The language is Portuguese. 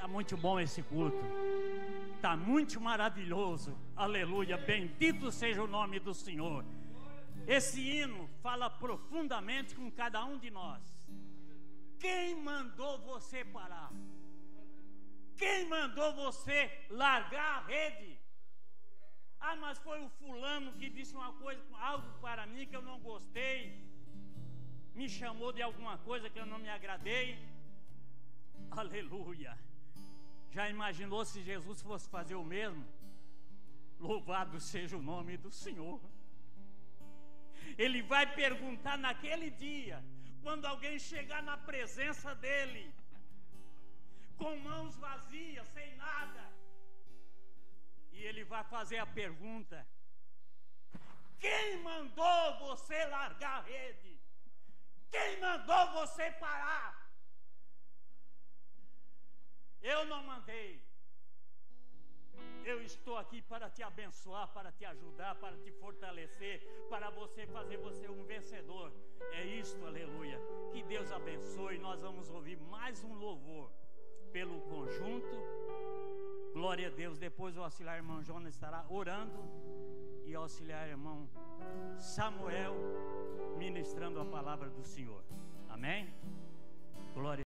muito bom esse culto. Está muito maravilhoso. Aleluia. Bendito seja o nome do Senhor. Esse hino fala profundamente com cada um de nós. Quem mandou você parar? Quem mandou você largar a rede? Ah, mas foi o fulano que disse uma coisa, algo para mim que eu não gostei. Me chamou de alguma coisa que eu não me agradei. Aleluia. Já imaginou se Jesus fosse fazer o mesmo? Louvado seja o nome do Senhor. Ele vai perguntar naquele dia, quando alguém chegar na presença dele, com mãos vazias, sem nada, e ele vai fazer a pergunta: quem mandou você largar a rede? Quem mandou você parar? Eu não mandei. Eu estou aqui para te abençoar, para te ajudar, para te fortalecer, para fazer você um vencedor. É isto, aleluia. Que Deus abençoe. Nós vamos ouvir mais um louvor pelo conjunto. Glória a Deus. Depois o auxiliar irmão Jonas estará orando e o auxiliar irmão Samuel ministrando a palavra do Senhor. Amém? Glória.